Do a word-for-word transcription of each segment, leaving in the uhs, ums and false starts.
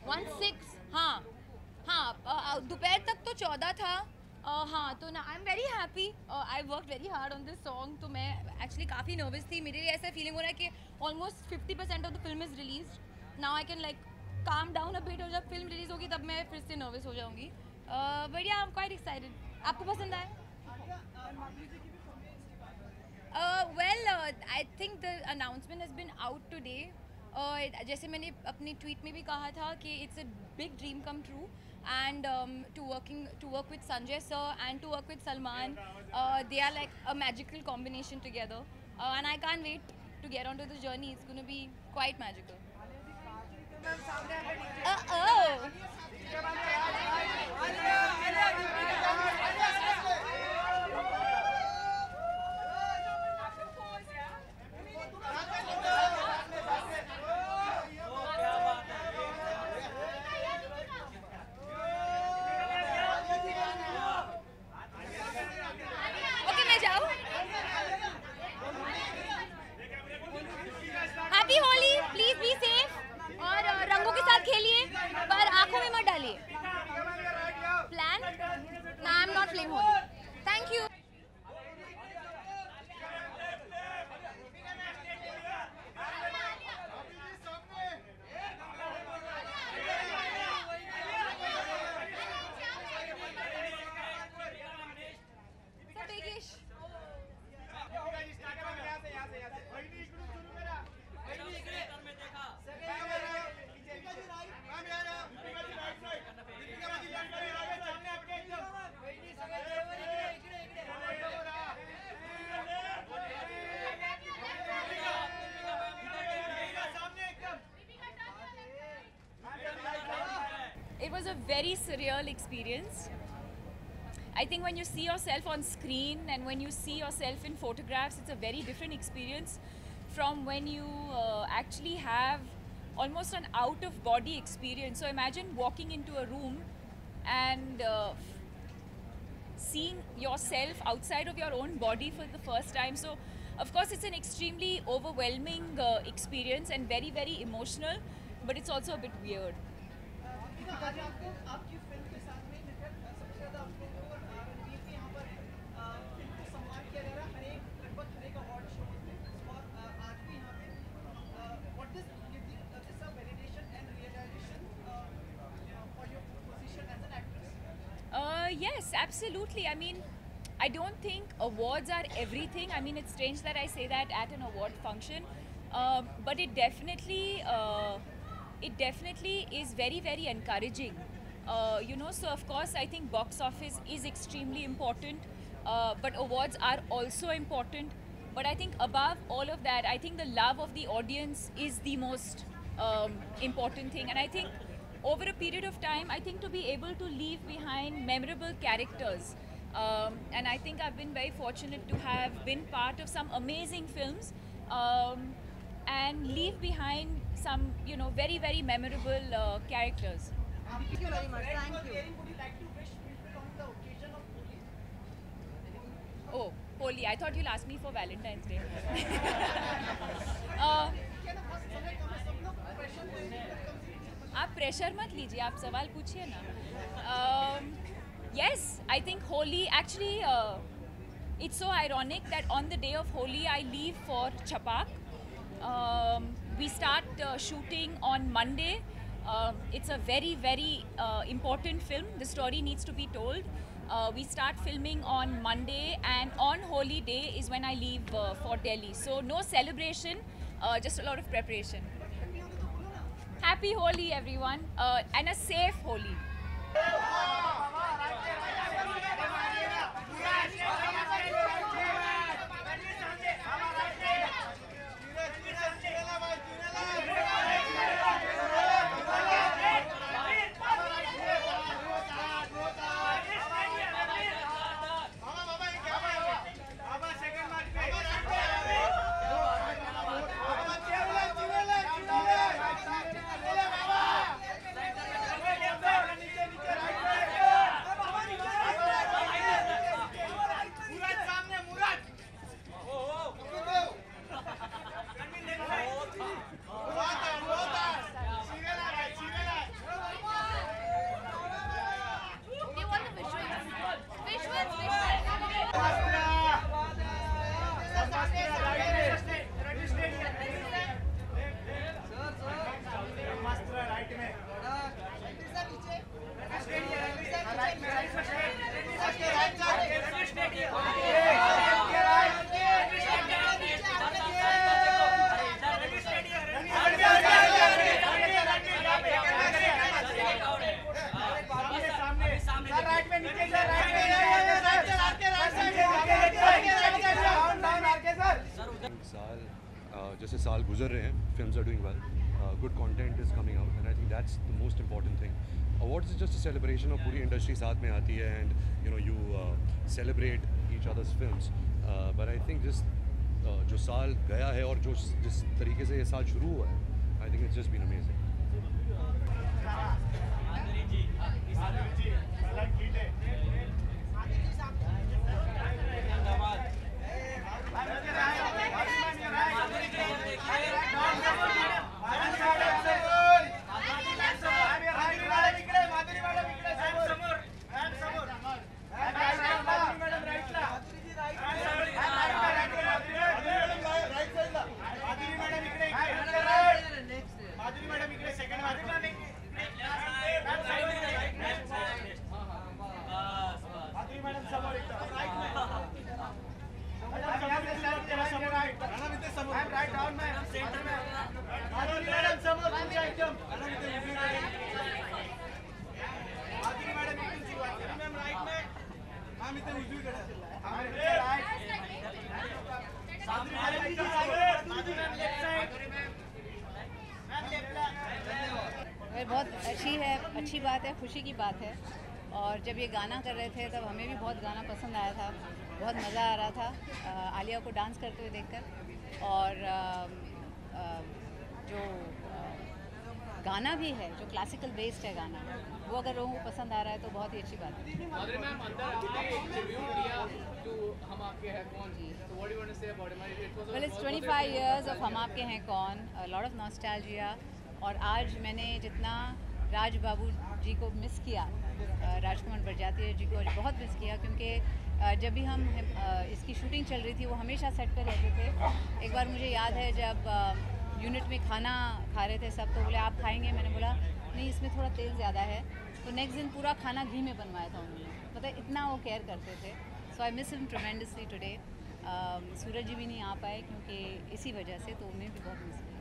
One six हाँ हाँ दोपहर तक तो चौदह था uh, हाँ तो ना I am very happy I work very hard on this song तो मैं एक्चुअली काफ़ी नर्वस थी मेरे लिए ऐसा फीलिंग हो रहा है कि almost fifty percent of the film is release now I can like calm down a bit और जब फिल्म रिलीज होगी तब मैं फिर से नर्वस हो जाऊंगी बट या आई एम क्वाइट एक्साइटेड आपको पसंद आए well I think the announcement has been out today Uh, जैसे मैंने अपनी ट्वीट में भी कहा था कि it's a big dream come true and to working to work with Sanjay sir and to work with Salman they are like a magical combination together and I can't wait to get on to this journey it's gonna be quite magical happy Holi please be safe और रंगों के साथ खेलिए पर आंखों में मत डालिए प्लान ना I am not playing Holi thank you It was a very surreal experience. I think when you see yourself on screen and when you see yourself in photographs, it's a very different experience from when you uh, actually have almost an out-of-body experience. So imagine walking into a room and uh, seeing yourself outside of your own body for the first time. So of course it's an extremely overwhelming uh, experience and very, very emotional, but it's also a bit weird. आज आपको आपकी film के साथ में सबसे ज़्यादा आपको रणवीर के यहाँ पर फिल्म को सम्मान किया जा रहा है हर एक लगभग हर एक अवार्ड शो में और आज भी यहाँ पे what this give you this a validation and realization for your position as an actress yes absolutely I mean I don't think awards are everything. I mean it's strange that I say that at an award function uh, but it definitely uh, it definitely is very very encouraging uh, you know so of course I think box office is extremely important uh, but awards are also important but I think above all of that I think the love of the audience is the most um, important thing and I think over a period of time I think to be able to leave behind memorable characters um, and I think I've been very fortunate to have been part of some amazing films um, and leave behind some, you know, very, very memorable uh, characters. Thank you very much. Thank you. Would you like to wish people on the occasion of Holi? Oh, Holi. I thought you'll ask me for Valentine's Day. uh, आप pressure मत लीजिए आप सवाल पूछिए ना yes I think Holi actually uh, it's so ironic that on the day of Holi I leave for Chapak. Um, we start uh, shooting on Monday. Uh, it's a very very uh, important film. The story needs to be told. Uh, we start filming on Monday and on Holi day is when I leave uh, for Delhi. So no celebration, uh, just a lot of preparation. Happy Holi everyone uh, and a safe Holi. well. Uh, good content is coming out, and I think that's the most important thing. Awards is just a celebration of पूरी industry साथ में आती है, and you know you uh, celebrate each other's films. Uh, but I think just uh, जो साल गया है और जो जिस तरीके से ये साल शुरू हुआ है, I think it's just been amazing. बहुत अच्छी है, अच्छी बात है, खुशी की बात है। और जब ये गाना कर रहे थे तब हमें भी बहुत गाना पसंद आया था, बहुत मज़ा आ रहा था आलिया को डांस करते हुए देखकर। और आ, आ, जो आ, गाना भी है, जो क्लासिकल बेस्ड है गाना, वो अगर लोगों को पसंद आ रहा है तो बहुत ही अच्छी बात है। Well, it's twenty-five years of हम आपके हैं कौन, a lot of nostalgia। और आज मैंने जितना राज बाबू जी को मिस किया, राजकुमार बरजाती जी को बहुत मिस किया, क्योंकि जब भी हम इसकी शूटिंग चल रही थी वो हमेशा सेट पे रहते थे। एक बार मुझे याद है जब यूनिट में खाना खा रहे थे सब, तो बोले आप खाएंगे? मैंने बोला नहीं, इसमें थोड़ा तेल ज़्यादा है। तो नेक्स्ट दिन पूरा खाना घी में बनवाया था उन्होंने, मतलब इतना वो केयर करते थे। So I miss him tremendously today. Suraj ji भी नहीं आ पाए क्योंकि इसी वजह से, तो उन्हें भी बहुत मिस किया।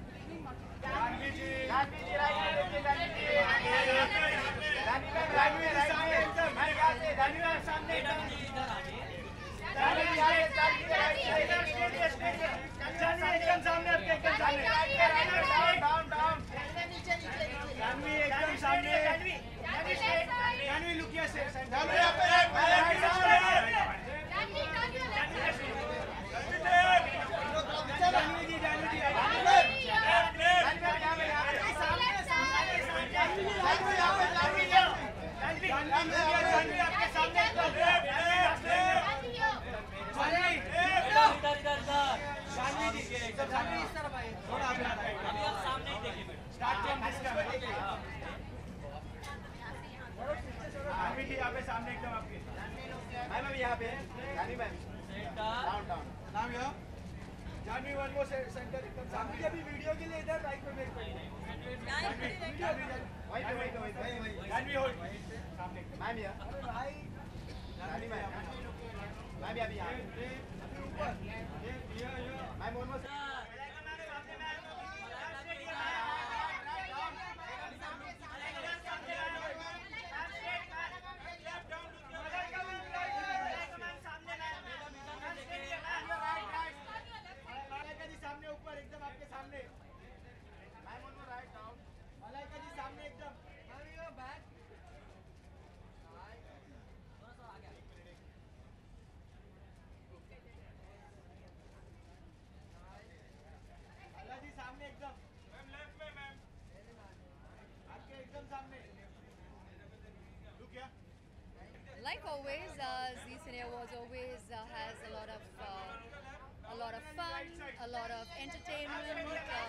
Like always, uh, Zee Cine Awards always uh, has a lot of uh, a lot of fun, a lot of entertainment, um,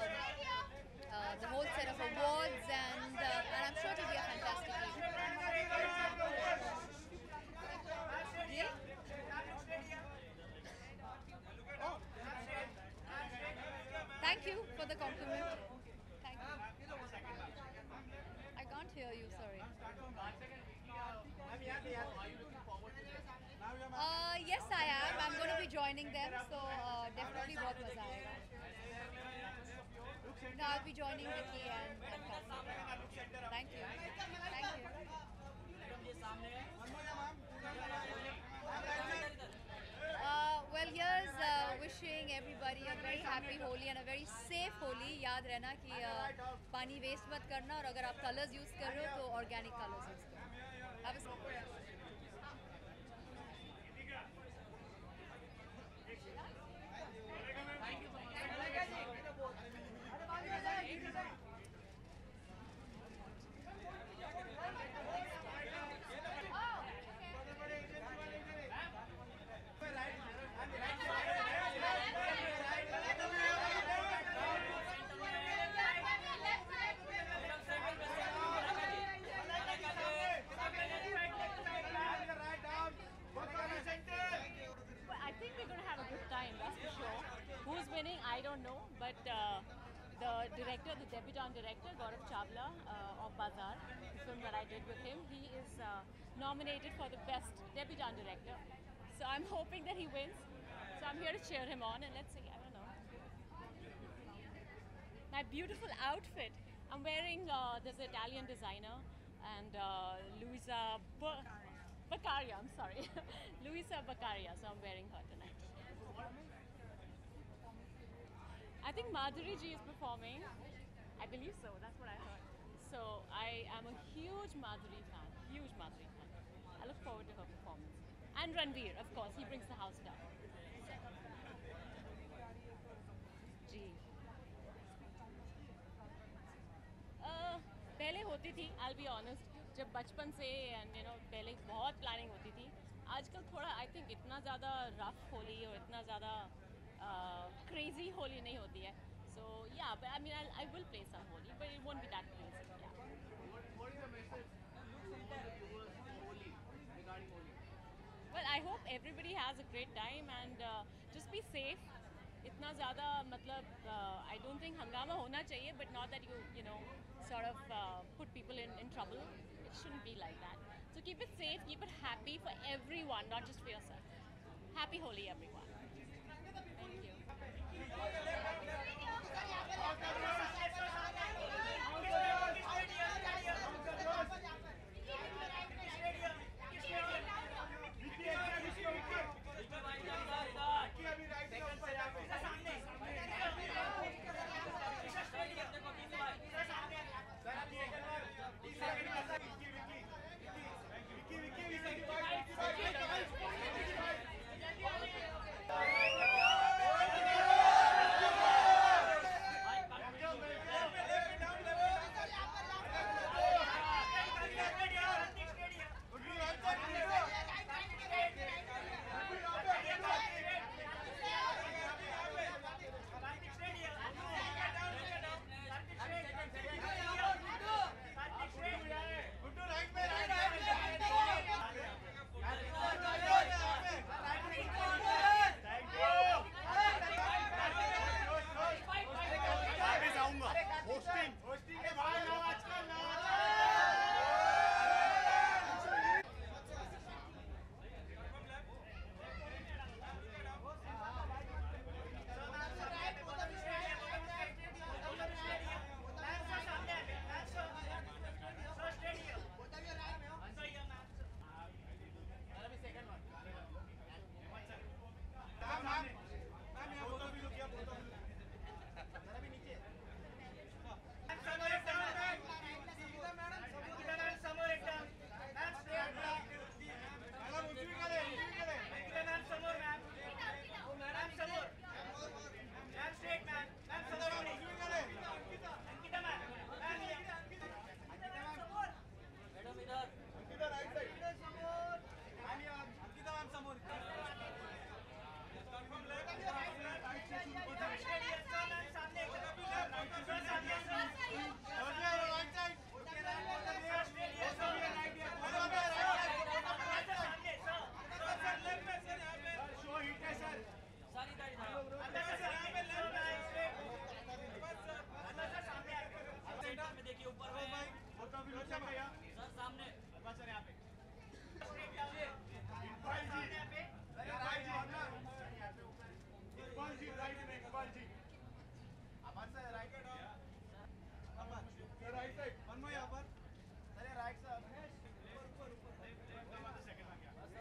uh, the whole set of awards, and uh, and I'm sure it'll be a fantastic evening. Yeah? Oh. Thank you for the compliment. Thank you. I can't hear you. Sorry. Uh, yes, I am. I'm going to be joining them, so uh, definitely बहुत मजा आएगा. No, I'll be joining Vicky and, and Kathy. Thank you. Thank you. Uh, well, here's uh, wishing everybody a very happy happy Holi and a very safe Holi. याद रहना कि uh, पानी waste मत करना, और अगर आप कलर्स यूज़ कर रहे हो तो ऑर्गेनिक कलर्स यूज़ करो। Have a Well, I think we're going to have a good time, that's for sure. Who's winning, I don't know. But uh, the director, the debutant director, Gaurav Chawla uh, of Bazaar, the film that I did with him, he is uh, nominated for the best debutant director. So I'm hoping that he wins. So I'm here to cheer him on, and let's see, I don't know. My beautiful outfit. I'm wearing uh, this Italian designer, and uh, Luisa Ba- Baccaria, I'm sorry. Luisa Baccaria, so I'm wearing her tonight. I think Madhuri ji is performing. I believe so, that's what I heard. So I am a huge Madhuri fan, huge Madhuri fan. I look forward to her performance. And Ranveer, of course, he brings the house down. जी Uh, पहले होती थी, I'll be honest, जब बचपन से and you know पहले बहुत planning होती थी. आजकल थोड़ा I think इतना ज़्यादा रफ होली और इतना ज़्यादा crazy होली नहीं होती है. So yeah, but I mean I'll, I will play some Holi, but it won't be that crazy. Yeah. What is the message you send to the viewers for Holi, regarding Holi? Well, I hope everybody has a great time and uh, just be safe. इतना ज़्यादा मतलब uh, I don't think हंगामा होना चाहिए, but not that you you know sort of uh, put people in, in trouble. It shouldn't be like that. So keep it safe, keep it happy for everyone, not just for yourself. Happy Holi, everyone. Thank you.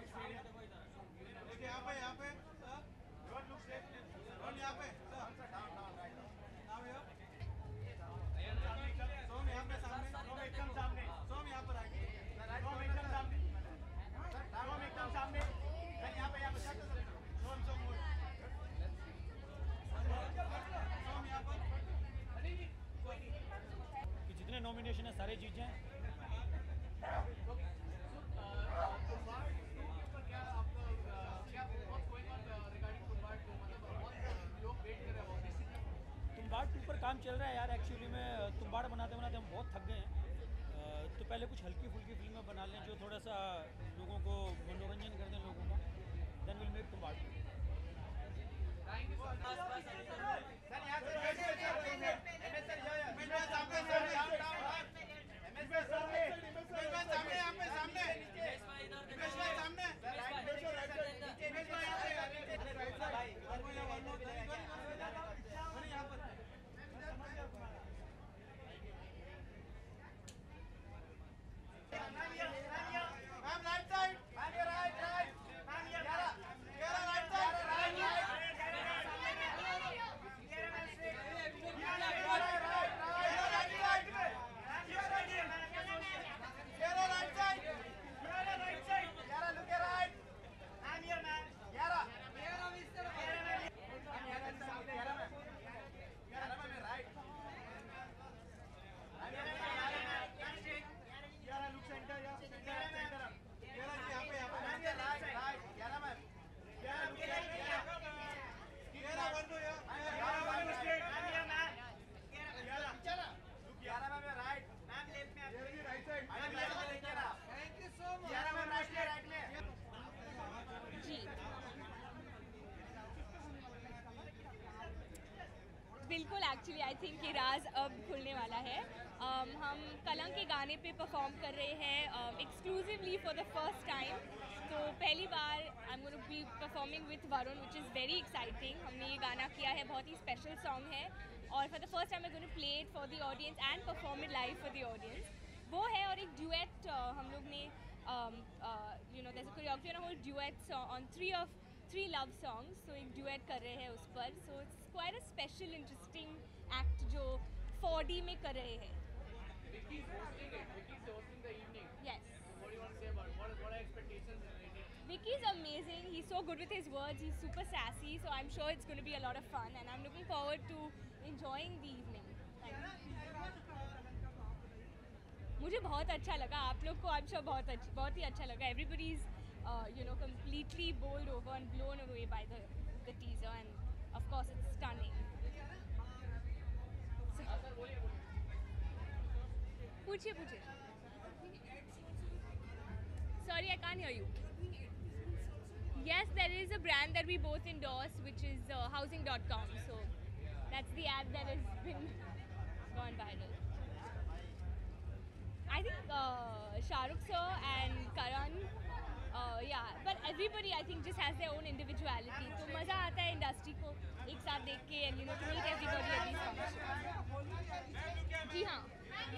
यहाँ पे यहाँ पे sir, यहाँ पे sir nomination है, सारी चीज़ें। Tumbbad to पर काम चल रहा है यार। एक्चुअली में तुम्बाड़ बनाते बनाते हम बहुत थक गए हैं, तो पहले कुछ हल्की फुल्की फिल्में बना लें जो थोड़ा सा लोगों को मनोरंजन कर दें लोगों का, then will make Tumbbad too. बिल्कुल, एक्चुअली आई थिंक ये राज अब खुलने वाला है। um, हम कलंक के गाने पे परफॉर्म कर रहे हैं exclusively for the first time. तो पहली बार I am going to be performing with Varun, which is very exciting. हमने ये गाना किया है, बहुत ही स्पेशल सॉन्ग है, और for the first time I going to play it for the audience and perform it live for the audience. वो है, और एक ड्यूएट uh, हम लोग ने you know there is a choreography on a whole duet on three of three love songs, तो एक duet कर रहे हैं उस पर। So it's quite a special interesting act जो फोर डी में कर रहे हैं। Yes. Vicky's amazing. He's so good with his words. He's super sassy. So I'm sure it's going to be a lot of fun, and I'm looking forward to enjoying the evening. Thank you. मुझे बहुत अच्छा लगा, आप लोग को I'm sure बहुत अच्छा बहुत ही अच्छा लगा। Everybody is uh, you know completely bowled over and blown away by the the teaser, and of course it's stunning. पूछिए पूछिए। Sorry, I can't hear you. Yes, there is a brand that we both endorse, which is uh, housing dot com. So that's the ad that has been gone viral. I think uh, Shah Rukh sir and Karan, uh, yeah, but everybody I think just has their own individuality. तो मज़ा आता है industry को एक साथ देख के, and you know to meet everybody at these functions. जी हाँ।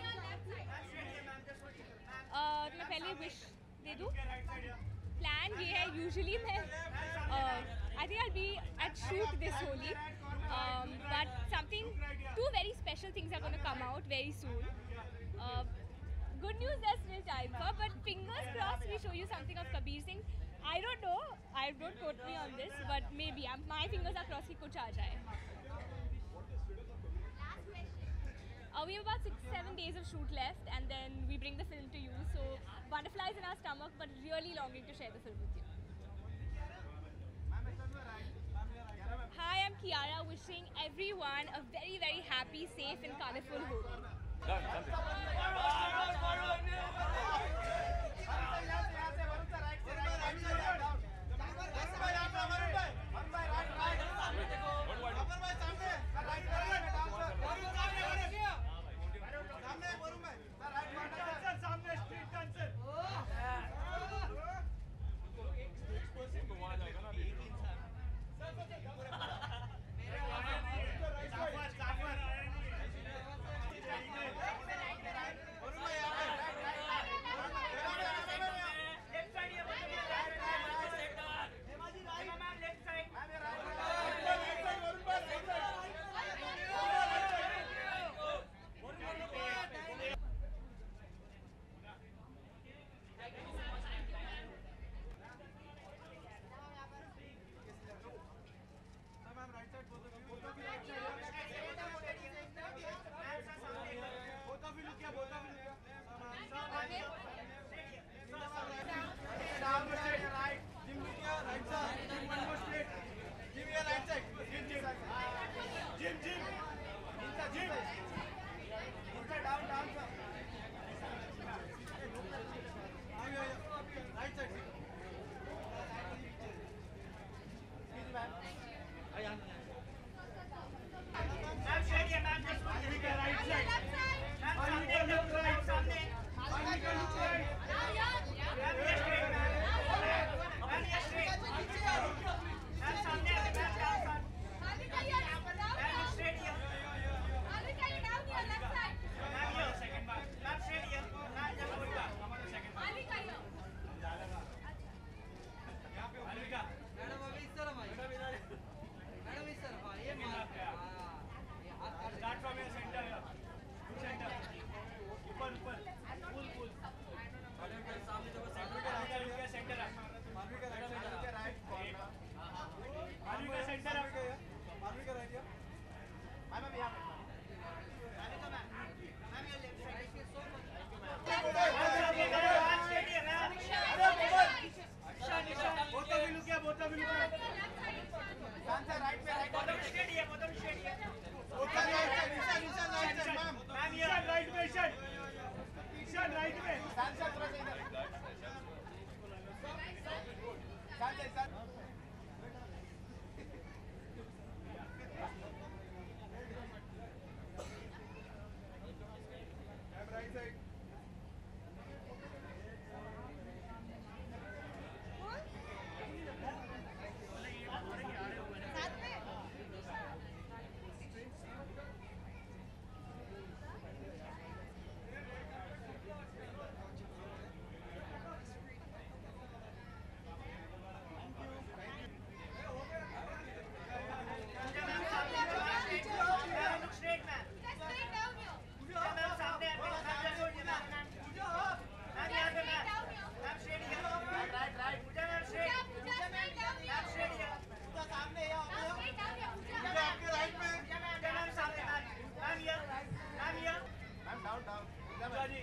uh, मैं पहले विश दे दूँ। प्लान ये है, यूजुअली मैं I think I be at shoot this Holi, but something to very special things are gonna come out very soon. Good news, there's still time for, but fingers crossed we show you something of Kabir Singh. I don't know, I don't quote me on this, but maybe I'm, my fingers are crossed कि कुछ आ जाए. Uh, we have about six, seven days of shoot left, and then we bring the film to you. So butterflies in our stomach, but really longing to share the film with you. Hi, I'm Kiara, wishing everyone a very, very happy, safe, and colorful Holi.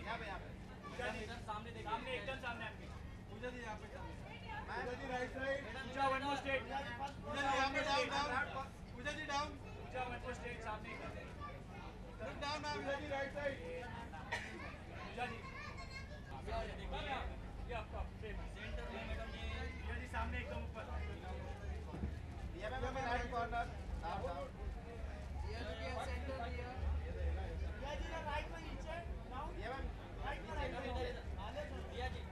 यहाँ पे यहाँ पे पूजा जी सामने देखिए सामने एकदम सामने आपके पूजा जी यहाँ पे Pooja ji right side Pooja one more straight Pooja ji यहाँ पे down down Pooja ji down Pooja one more straight सामने एकदम down ma'am Pooja ji right side Pooja ji ये आपका फ्रेम सेंटर में मैडम जी पूजा जी सामने एकदम ऊपर ये ma'am right corner down down ये सेंटर ये पूजा जी राइट में नीचे डाउन ये मैम राइट में राइट में Pooja ji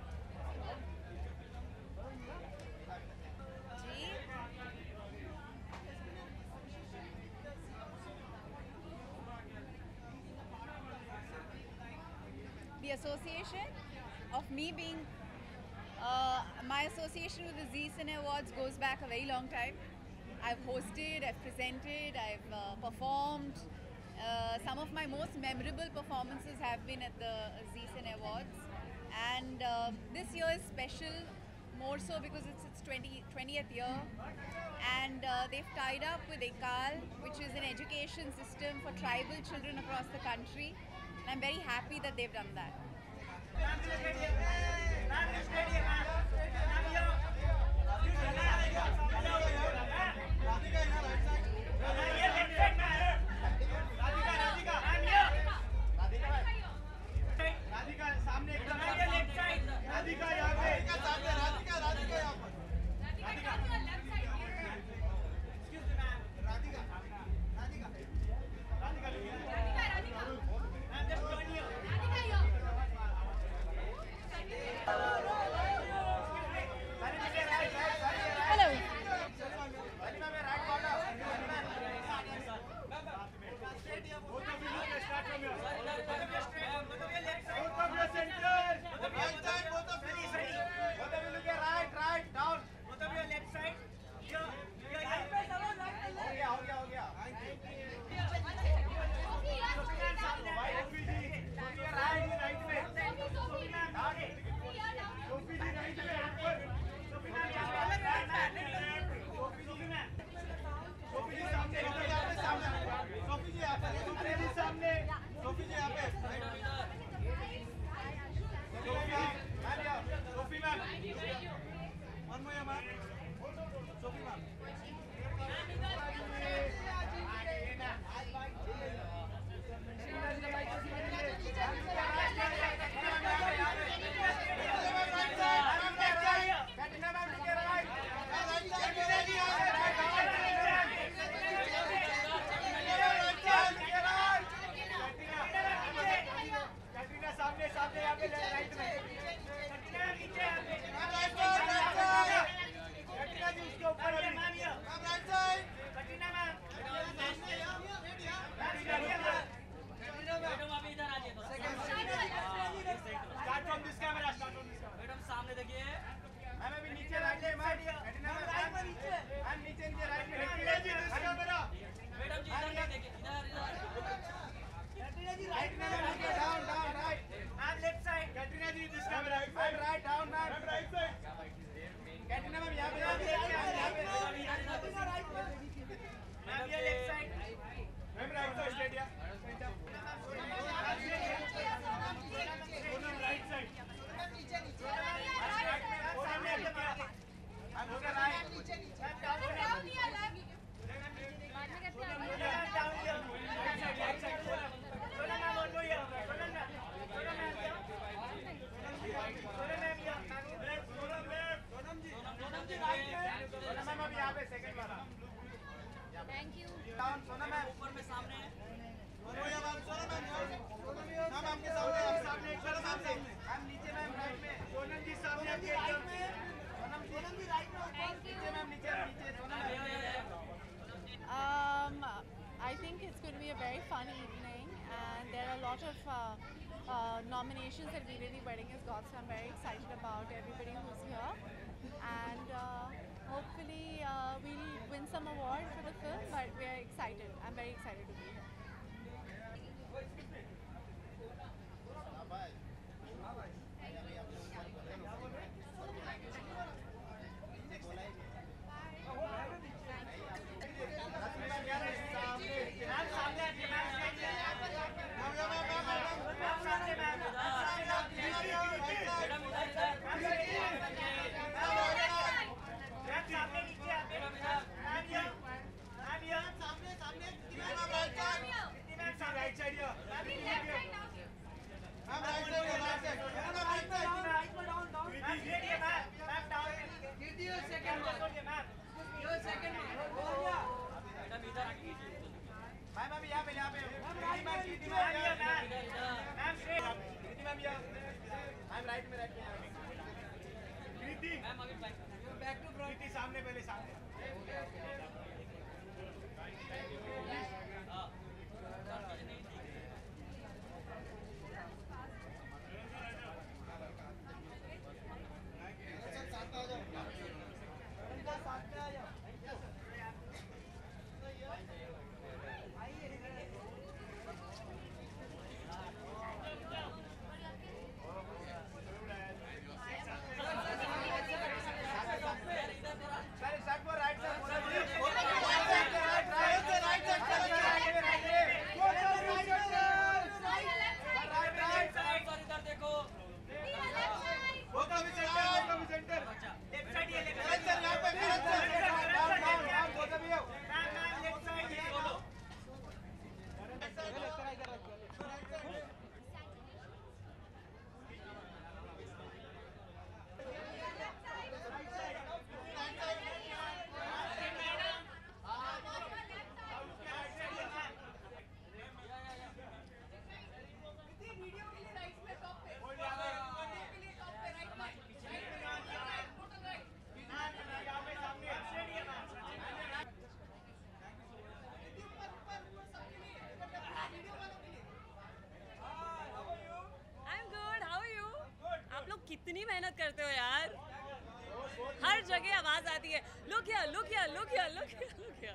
The association of me being, uh, my association with the Zee Cine Awards goes back a very long time. I've hosted, I've presented, I've uh, performed. Uh, some of my most memorable performances have been at the Zee Cine Awards. And uh, this year is special, more so because it's its twentieth year. And uh, they've tied up with ECAL, which is an education system for tribal children across the country. And I'm very happy that they've done that. Um, I think it's going to be a very fun evening, and there are a lot of uh, uh, nominations that Veeredi Wedding has got, so I'm very excited about everybody who's here, and uh, hopefully uh, we'll win some awards for the film, but we're excited. I'm very excited to be here. सामने back to front सामने पहले सामने कितनी मेहनत करते हो यार, हर जगह आवाज आती है look here look here look here look here look here.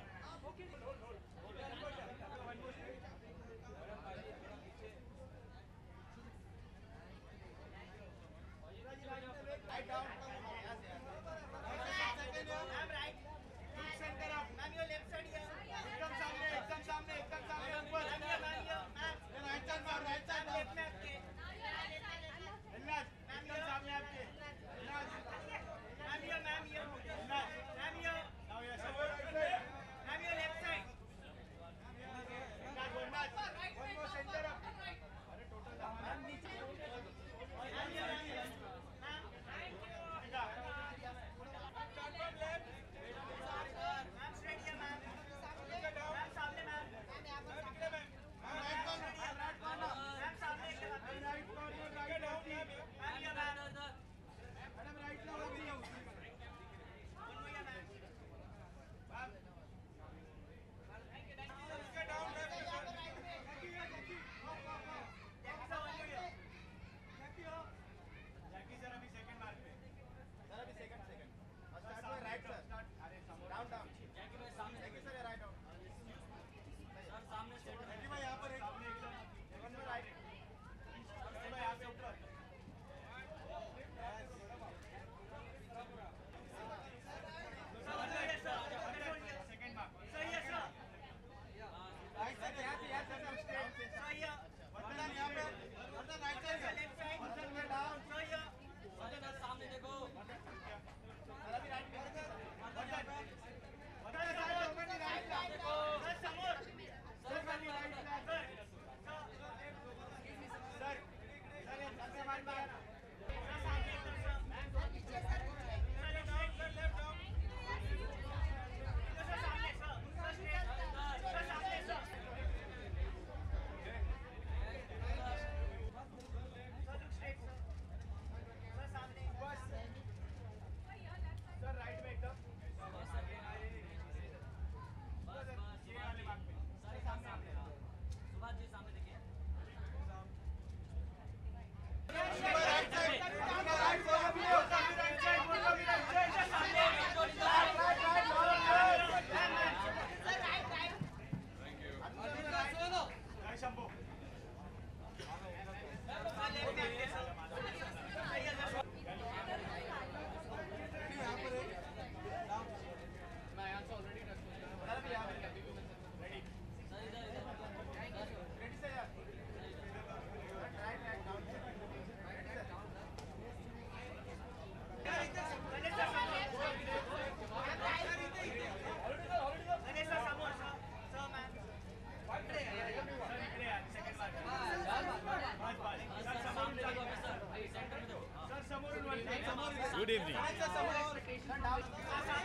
Good evening.